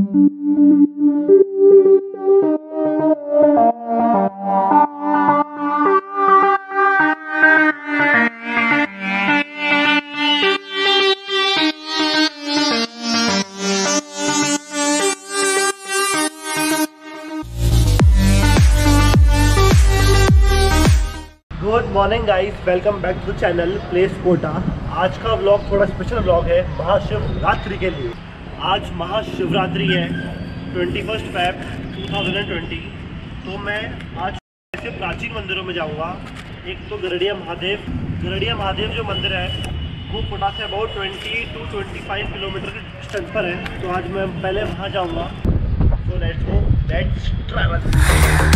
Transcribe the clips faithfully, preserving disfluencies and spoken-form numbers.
Good morning guys, welcome back to the channel place Kota. आज का vlog थोड़ा special vlog है महाशिवरात्रि के लिए। आज महाशिवरात्रि है twenty first Feb two thousand twenty. तो मैं आज ऐसे प्राचीन मंदिरों में जाऊंगा। एक तो गरड़िया महादेव गरड़िया महादेव जो मंदिर है वो कोटा से about twenty two twenty five kilometre के डिस्टेंस पर है। तो आज मैं पहले वहाँ जाऊँगा। तो let's go, let's travel.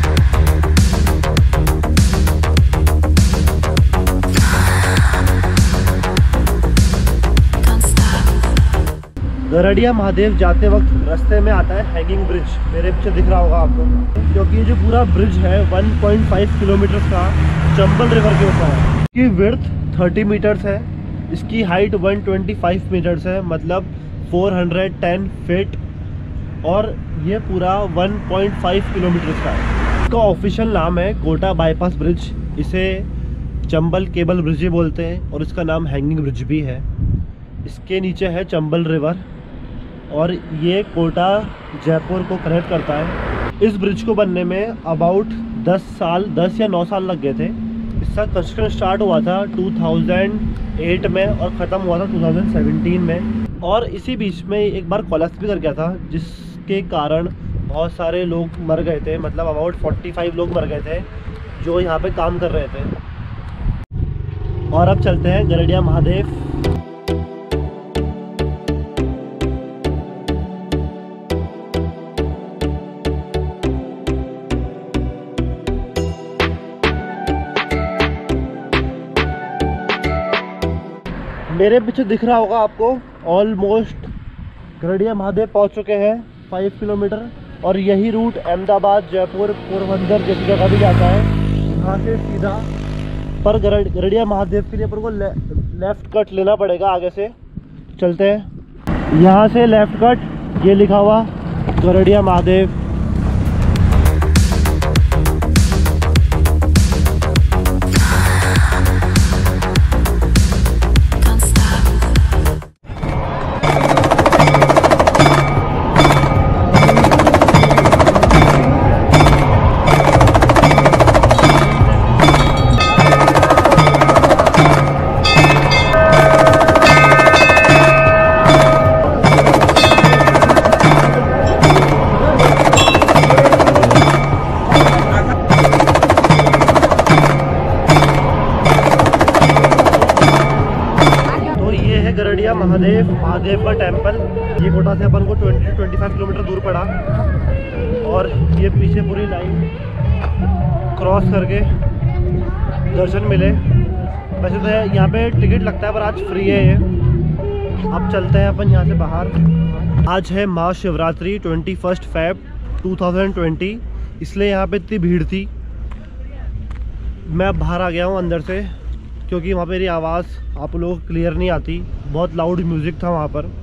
Garadiya Mahadev जाते वक्त रास्ते में आता है हैंगिंग ब्रिज, मेरे पीछे दिख रहा होगा आपको, क्योंकि ये जो पूरा ब्रिज है वन पॉइंट फाइव किलोमीटर का चंबल रिवर के ऊपर है। इसकी विड्थ थर्टी मीटर्स है, इसकी height one twenty five metres है, मतलब फोर हंड्रेड टेन फीट, और ये पूरा वन पॉइंट फाइव किलोमीटर का है। इसका ऑफिशियल नाम है कोटा बाईपास ब्रिज। इसे चंबल केबल ब्रिज भी बोलते हैं और इसका नाम हैंगिंग ब्रिज भी है। इसके नीचे है चंबल रिवर और ये कोटा जयपुर को कनेक्ट करता है। इस ब्रिज को बनने में अबाउट दस साल दस या नौ साल लग गए थे। इसका कंस्ट्रक्शन स्टार्ट हुआ था टू थाउजेंड एट में और ख़त्म हुआ था टू थाउजेंड सेवेंटीन में। और इसी बीच में एक बार कोलैप्स भी कर गया था, जिसके कारण बहुत सारे लोग मर गए थे, मतलब अबाउट फोर्टी फाइव लोग मर गए थे जो यहाँ पे काम कर रहे थे। और अब चलते हैं गरड़िया महादेव। मेरे पीछे दिख रहा होगा आपको, ऑलमोस्ट गरड़िया महादेव पहुंच चुके हैं फाइव किलोमीटर। और यही रूट अहमदाबाद, जयपुर, पोरबंदर जैसी जगह भी जाता है। यहाँ से सीधा पर गरड़ गरड़िया महादेव के लिए अपन को ले, लेफ्ट कट लेना पड़ेगा। आगे से चलते हैं, यहाँ से लेफ्ट कट, ये लिखा हुआ गरड़िया महादेव। गरड़िया महादेव महादेव का टेम्पल। ये कोटा से अपन को twenty two twenty five kilometre दूर पड़ा। और ये पीछे पूरी लाइन क्रॉस करके दर्शन मिले। वैसे तो यहाँ पे टिकट लगता है पर आज फ्री है ये। अब चलते हैं अपन यहाँ से बाहर। आज है Mahashivratri twenty first Feb two thousand twenty, इसलिए यहाँ पे इतनी भीड़ थी। मैं अब बाहर आ गया हूँ अंदर से, क्योंकि वहाँ पे मेरी आवाज़ आप लोगों को क्लियर नहीं आती, बहुत लाउड म्यूज़िक था वहाँ पर।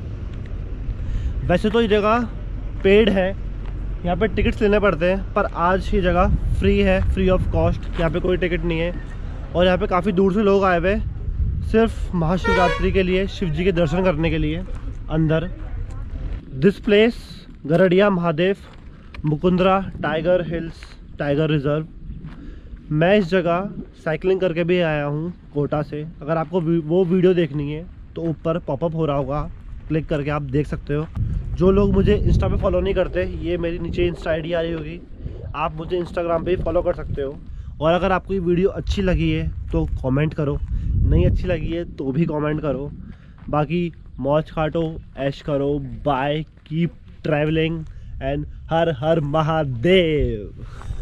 वैसे तो ये जगह पेड है, यहाँ पे टिकट्स लेने पड़ते हैं, पर आज ये जगह फ्री है, फ्री ऑफ कॉस्ट। यहाँ पे कोई टिकट नहीं है। और यहाँ पे काफ़ी दूर से लोग आए हुए सिर्फ महाशिवरात्रि के लिए, शिव जी के दर्शन करने के लिए अंदर। This place Garadiya Mahadev Mukundra tiger hills tiger reserve. मैं इस जगह साइकिलिंग करके भी आया हूँ कोटा से। अगर आपको वो वीडियो देखनी है तो ऊपर पॉपअप हो रहा होगा, क्लिक करके आप देख सकते हो। जो लोग मुझे इंस्टा पे फॉलो नहीं करते, ये मेरी नीचे इंस्टा आईडी आ रही होगी, आप मुझे इंस्टाग्राम पे भी फॉलो कर सकते हो। और अगर आपको ये वीडियो अच्छी लगी है तो कमेंट करो, नहीं अच्छी लगी है तो भी कमेंट करो। बाकी मौज काटो, ऐश करो, बाय, कीप ट्रैवलिंग एंड हर हर महादेव।